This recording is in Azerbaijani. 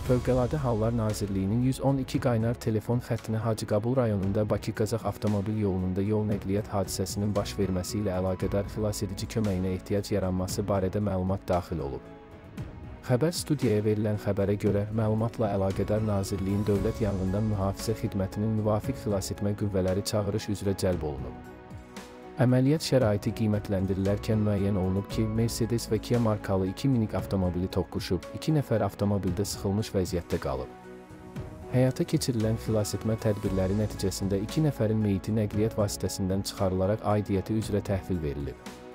Fövqəladə Hallar Nazirliyinin 112 qaynar telefon xəttinə Hacıqabul rayonunda Bakı-Qazax avtomobil yolunda yol nəqliyyat hadisəsinin baş verməsi ilə əlaqədar xilasedici köməyinə ehtiyac yaranması barədə məlumat daxil olub. Xəbər studiyaya verilən xəbərə görə, məlumatla əlaqədar Nazirliyin Dövlət Yanğından Mühafizə Xidmətinin müvafiq xilasetmə qüvvələri çağırış üzrə cəlb olunub. Əməliyyat şəraiti qiymətləndirilərkən müəyyən olunub ki, Mercedes və Kia markalı 2 minik avtomobili toqquşub, 2 nəfər avtomobildə sıxılmış vəziyyətdə qalıb. Həyata keçirilən xilasetmə tədbirləri nəticəsində 2 nəfərin meyiti nəqliyyat vasitəsindən çıxarılaraq aidiyyəti üzrə təhvil verilib.